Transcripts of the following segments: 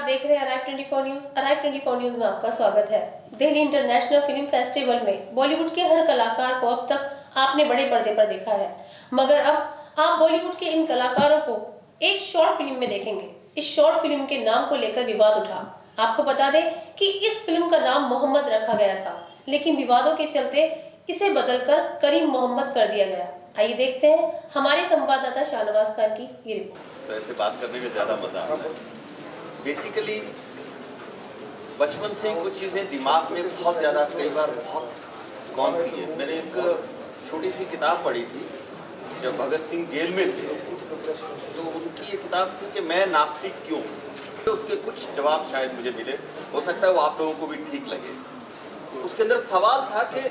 आप देख रहे हैं अराइव 24 न्यूज। अराइव 24 न्यूज में आपका स्वागत है। दिल्ली इंटरनेशनल फिल्म फेस्टिवल में बॉलीवुड के हर कलाकार को अब तक आपने बड़े पर्दे पर देखा है, मगर अब आप बॉलीवुड के इन कलाकारों को एक शॉर्ट फिल्म में देखेंगे। इस शॉर्ट फिल्म के नाम को लेकर विवाद उठा। आपको बता दें कि इस फिल्म का नाम मोहम्मद रखा गया था, लेकिन विवादों के चलते इसे बदलकर करीम मोहम्मद कर दिया गया। आइए देखते हैं हमारे संवाददाता शाहनवाज खान की ये रिपोर्ट। तो ऐसे बात करने में ज्यादा मजा आता है। बेसिकली बचपन से ही कुछ चीजें दिमाग में बहुत ज्यादा कई बार बहुत कौंधती है। मैंने एक छोटी सी किताब पढ़ी थी जब भगत सिंह जेल में थे, तो उनकी ये किताब थी कि मैं नास्तिक क्यों। तो उसके कुछ जवाब शायद मुझे मिले, हो सकता है वो आप लोगों को भी ठीक लगे। उसके अंदर सवाल था कि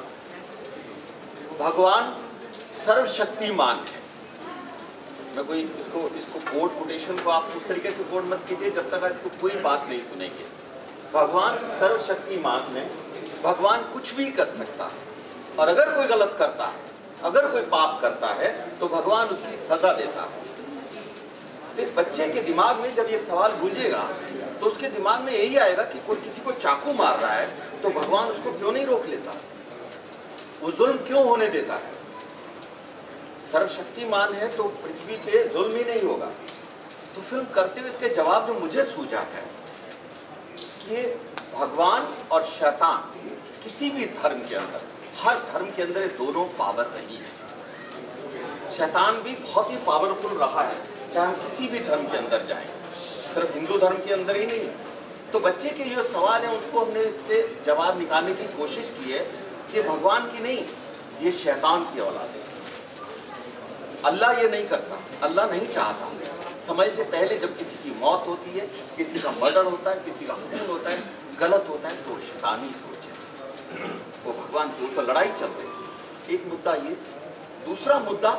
भगवान सर्वशक्तिमान है। मैं कोई इसको कोड कोटेशन को आप उस तरीके से कोड मत कीजिए जब तक इसको कोई बात नहीं सुनेंगे। भगवान सर्वशक्तिमान है, भगवान कुछ भी कर सकता है, और अगर कोई गलत करता है, अगर कोई पाप करता है तो भगवान उसकी सजा देता है। तो एक बच्चे के दिमाग में जब ये सवाल गूंजेगा तो उसके दिमाग में यही आएगा कि कोई किसी को चाकू मार रहा है तो भगवान उसको क्यों नहीं रोक लेता, वो जुल्म क्यों होने देता है। सर्वशक्तिमान है तो पृथ्वी पे जुल्म ही नहीं होगा। तो फिल्म करते हुए इसके जवाब जो मुझे सूझा है कि भगवान और शैतान किसी भी धर्म के अंदर, हर धर्म के अंदर ये दोनों पावर रही है। शैतान भी बहुत ही पावरफुल रहा है, चाहे हम किसी भी धर्म के अंदर जाएं, सिर्फ हिंदू धर्म के अंदर ही नहीं। तो बच्चे के जो सवाल है उसको हमने इससे जवाब निकालने की कोशिश की है कि भगवान की नहीं, ये शैतान की औलाद है। अल्लाह ये नहीं करता, अल्लाह नहीं चाहता। समय से पहले जब किसी की मौत होती है, किसी का मर्डर होता है, किसी का खून होता है, गलत होता है, तो शैतानी सोच है। वो भगवान की तो लड़ाई चल रही है। एक मुद्दा ये। दूसरा मुद्दा,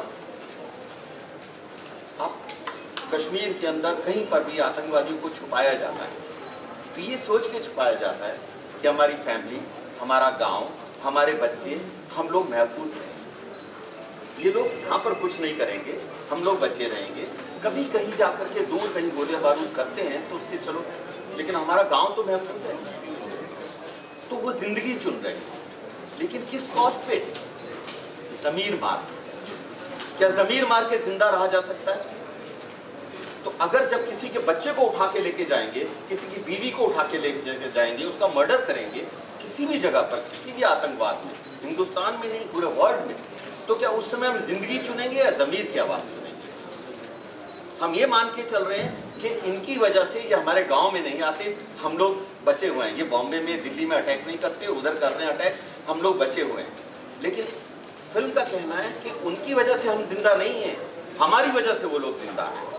अब कश्मीर के अंदर कहीं पर भी आतंकवादियों को छुपाया जाता है तो ये सोच के छुपाया जाता है कि हमारी फैमिली, हमारा गांव, हमारे बच्चे, हम लोग महफूज रहें। ये लोग यहाँ पर कुछ नहीं करेंगे, हम लोग बचे रहेंगे। कभी कहीं जाकर के दूर कहीं गोलियां बारूद करते हैं तो उससे चलो, लेकिन हमारा गांव तो महफूज है। तो वो जिंदगी चुन रहे हैं, लेकिन किस कॉस्ट पे? जमीर मार। क्या जमीर मार के जिंदा रहा जा सकता है? तो अगर जब किसी के बच्चे को उठा के लेके जाएंगे, किसी की बीवी को उठा के लेके जाएंगे, उसका मर्डर करेंगे किसी भी जगह पर, किसी भी आतंकवाद में, हिंदुस्तान में नहीं पूरे वर्ल्ड में, तो क्या उस समय हम जिंदगी चुनेंगे या जमीर की आवाज सुनेंगे? हम ये मान के चल रहे हैं कि इनकी वजह से ये हमारे गांव में नहीं आते, हम लोग बचे हुए हैं। ये बॉम्बे में, दिल्ली में अटैक नहीं करते, उधर कर रहे हैं अटैक, हम लोग बचे हुए हैं। लेकिन फिल्म का कहना है कि उनकी वजह से हम जिंदा नहीं हैं, हमारी वजह से वो लोग जिंदा हैं।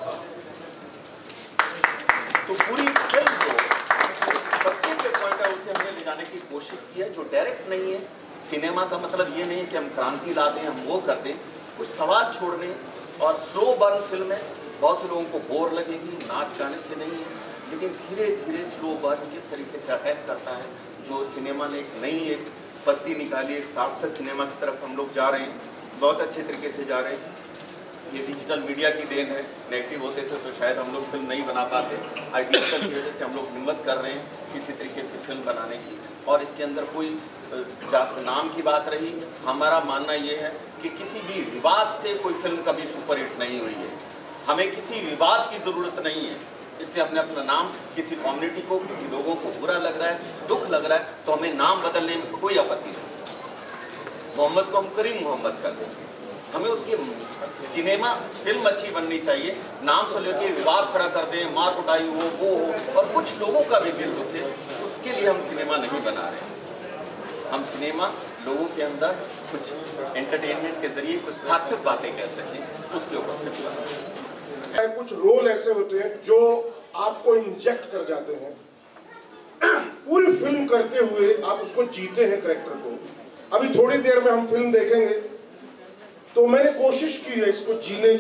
तो पूरी फिल्म को बच्चे के पॉइंट ऑफ व्यू से हमने ले जाने की कोशिश की है, जो डायरेक्ट नहीं है। सिनेमा का मतलब ये नहीं है कि हम क्रांति ला दें, हम वो कर दें। कुछ सवाल छोड़ने, और स्लो बर्न फिल्म है। बहुत से लोगों को बोर लगेगी, नाच गाने से नहीं है, लेकिन धीरे धीरे स्लो बर्न किस तरीके से अटैक करता है, जो सिनेमा ने एक नई एक पत्ती निकाली, एक सार्थक सिनेमा की तरफ हम लोग जा रहे हैं, बहुत अच्छे तरीके से जा रहे हैं। ये डिजिटल मीडिया की देन है। नेगेटिव होते थे तो शायद हम लोग फिल्म नहीं बना पाते। आज डिजिटल की वजह से हम लोग हिम्मत कर रहे हैं किसी तरीके से फिल्म बनाने की। और इसके अंदर कोई नाम की बात रही, हमारा मानना ये है कि किसी भी विवाद से कोई फिल्म कभी सुपरहिट नहीं हुई है। हमें किसी विवाद की ज़रूरत नहीं है, इसलिए हमने अपना नाम, किसी कम्युनिटी को, किसी लोगों को बुरा लग रहा है, दुख लग रहा है, तो हमें नाम बदलने में कोई आपत्ति नहीं। मोहम्मद को हम करीम मोहम्मद कर देंगे। हमें उसकी सिनेमा फिल्म अच्छी बननी चाहिए। नाम से लेके विवाद खड़ा कर दें, मार कुटाई हो, वो हो, और कुछ लोगों का भी दिल दुखे, उसके लिए हम सिनेमा नहीं बना रहे। हम सिनेमा लोगों के अंदर कुछ एंटरटेनमेंट के जरिए कुछ सार्थक बातें कह सकें, उसके ऊपर फिल्म बना रहे हैं। कुछ रोल ऐसे होते हैं जो आपको इंजेक्ट कर जाते हैं। पूरी फिल्म करते हुए आप उसको जीते हैं कैरेक्टर को। अभी थोड़ी देर में हम फिल्म देखेंगे, तो मैंने कोशिश की है इसको जीने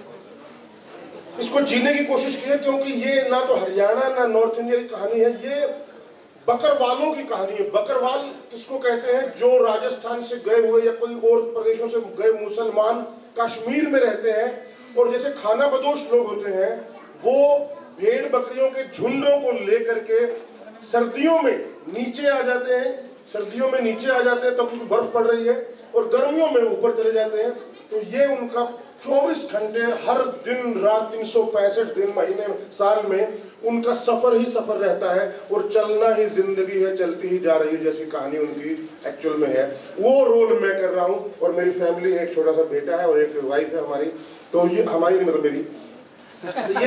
की कोशिश की है, क्योंकि ये ना तो हरियाणा ना नॉर्थ इंडिया की कहानी है, ये बकरवालों की कहानी है। बकरवाल किसको कहते हैं? जो राजस्थान से गए हुए या कोई और प्रदेशों से गए मुसलमान कश्मीर में रहते हैं, और जैसे खाना बदोश लोग होते हैं, वो भेड़ बकरियों के झुंडों को लेकर के सर्दियों में नीचे आ जाते हैं, सर्दियों में नीचे आ जाते हैं तब तो बर्फ पड़ रही है, और गर्मियों में ऊपर चले जाते हैं। तो ये उनका 24 घंटे हर दिन रात 365 दिन महीने साल में उनका सफर ही सफर रहता है, और चलना ही जिंदगी है, चलती ही जा रही है जैसी कहानी उनकी एक्चुअल में है। वो रोल मैं कर रहा हूँ, और मेरी फैमिली है, एक छोटा सा बेटा है और एक वाइफ है हमारी। तो ये हमारी मतलब मेरी ये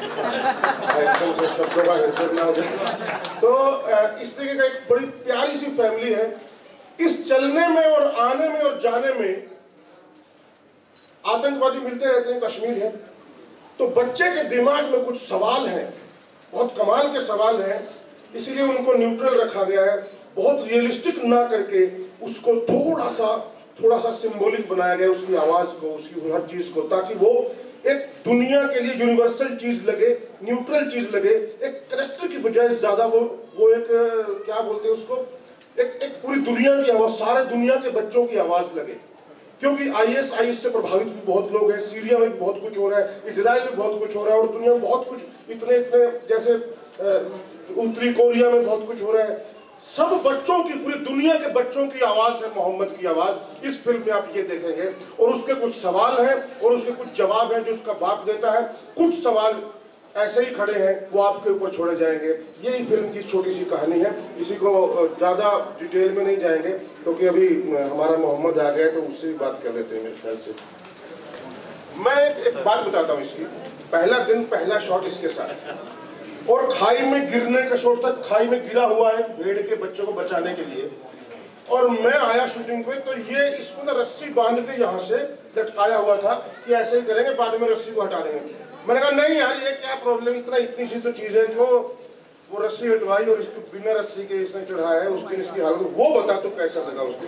शब्दों का ना हो जाए। तो इस तरीके का एक बड़ी प्यारी सी फैमिली है। इस चलने में और आने में और जाने में आतंकवादी मिलते रहते हैं, कश्मीर है, तो बच्चे के दिमाग में कुछ सवाल हैं, बहुत कमाल के सवाल हैं, इसीलिए उनको न्यूट्रल रखा गया है। बहुत रियलिस्टिक ना करके उसको थोड़ा सा सिंबॉलिक बनाया गया, उसकी आवाज को, उसकी हर चीज को, ताकि वो एक दुनिया के लिए यूनिवर्सल चीज लगे, न्यूट्रल चीज लगे, एक करेक्टर की बजाय ज्यादा वो एक क्या बोलते हैं उसको, एक पूरी दुनिया की आवाज, सारे दुनिया के बच्चों की आवाज लगे। क्योंकि IS से प्रभावित भी बहुत लोग हैं, सीरिया में भी बहुत कुछ हो रहा है, इजराइल में बहुत कुछ हो रहा है, और दुनिया में बहुत कुछ इतने जैसे उत्तरी कोरिया में बहुत कुछ हो रहा है। सब बच्चों की, पूरी दुनिया के बच्चों की आवाज है मोहम्मद की आवाज। इस फिल्म में आप ये देखेंगे, और उसके कुछ सवाल हैं और उसके कुछ जवाब हैं जो उसका बाप देता है। कुछ सवाल ऐसे ही खड़े हैं, वो आपके ऊपर छोड़े जाएंगे। यही फिल्म की छोटी सी कहानी है, इसी को ज्यादा डिटेल में नहीं जाएंगे क्योंकि अभी हमारा मोहम्मद आ गया, तो उससे भी बात कर लेते हैं मेरे ख्याल से। मैं एक बात बताता हूँ इसकी। पहला दिन, पहला शॉट इसके साथ, और खाई में गिरने का शॉट तक, खाई में गिरा हुआ है भेड़ के बच्चों को बचाने के लिए, और मैं आया शूटिंग पे, तो ये इसको ना रस्सी बांध के यहाँ से लटकाया हुआ था कि ऐसे ही करेंगे, बाद में रस्सी को हटा देंगे। मैंने कहा नहीं यार, ये क्या प्रॉब्लम, इतनी सी तो चीज है, क्यों वो रस्सी हटवाई और इसको बिना रस्सी के इसने चढ़ाया है। उस दिन इसकी हालत वो बता तो कैसा लगा उसको।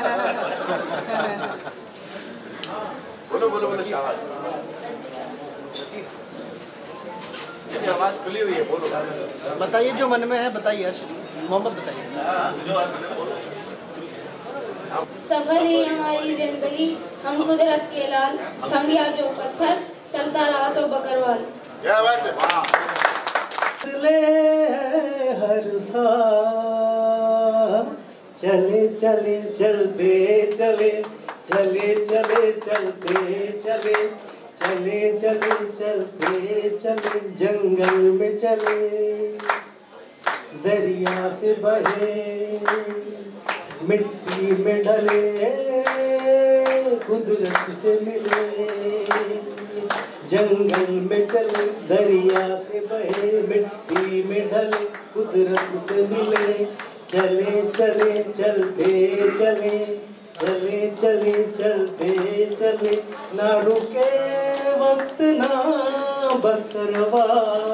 बोलो शाबाश, आवाज खुली हुई है, बोलो, बताइए जो मन में है, बताइए मोहम्मद, बताइए। सफर है हमारी जिंदगी, हम कुदरत के लाल, थम गया जो पत्थर, चलता रहा तो बकरवाल। क्या बात है, वाह। हर साल चले चले चलते चले, चले चले चलते चले, चले चले चलते चले, जंगल में चले, दरिया से बहे, मिट्टी में ढले, कुदरत से मिले, जंगल में चले, दरिया से बहे, मिट्टी में ढले, कुदरत से मिले, चले चले चलते चले, चले चले चलते चले, ना रुके वक्त ना बकरवा,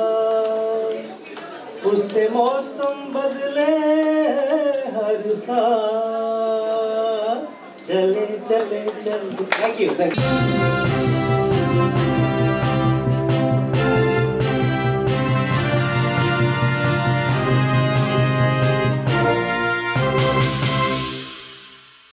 उससे मौसम बदले हर साल, चले चले चलते। Thank you.